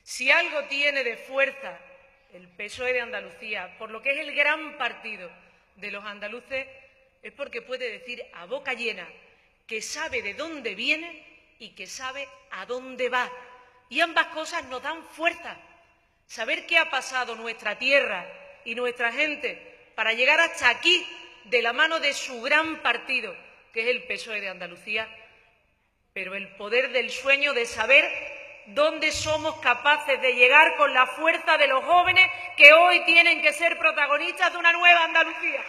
Si algo tiene de fuerza el PSOE de Andalucía, por lo que es el gran partido de los andaluces, es porque puede decir a boca llena que sabe de dónde viene y que sabe a dónde va. Y ambas cosas nos dan fuerza. Saber qué ha pasado nuestra tierra y nuestra gente para llegar hasta aquí de la mano de su gran partido, que es el PSOE de Andalucía, pero el poder del sueño de saber dónde somos capaces de llegar con la fuerza de los jóvenes que hoy tienen que ser protagonistas de una nueva Andalucía,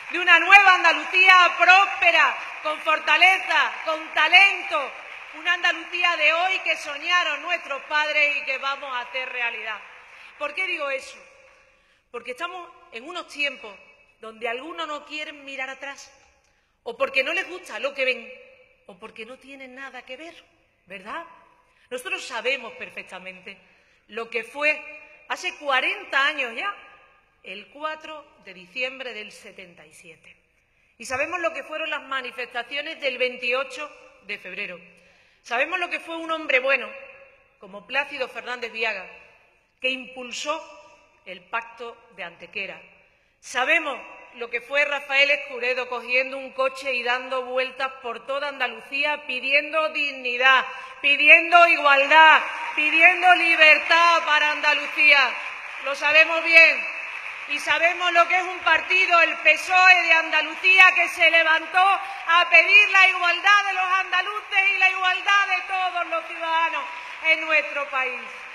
próspera, con fortaleza, con talento, una Andalucía de hoy que soñaron nuestros padres y que vamos a hacer realidad. ¿Por qué digo eso? Porque estamos en unos tiempos donde algunos no quieren mirar atrás, o porque no les gusta lo que ven, o porque no tienen nada que ver, ¿verdad? Nosotros sabemos perfectamente lo que fue hace 40 años ya, el 4 de diciembre del 77. Y sabemos lo que fueron las manifestaciones del 28 de febrero. Sabemos lo que fue un hombre bueno, como Plácido Fernández Viaga, que impulsó el Pacto de Antequera. Sabemos lo que fue Rafael Escuredo cogiendo un coche y dando vueltas por toda Andalucía pidiendo dignidad, pidiendo igualdad, pidiendo libertad para Andalucía. Lo sabemos bien. Y sabemos lo que es un partido, el PSOE de Andalucía, que se levantó a pedir la igualdad de los andaluces y la igualdad de todos los ciudadanos en nuestro país.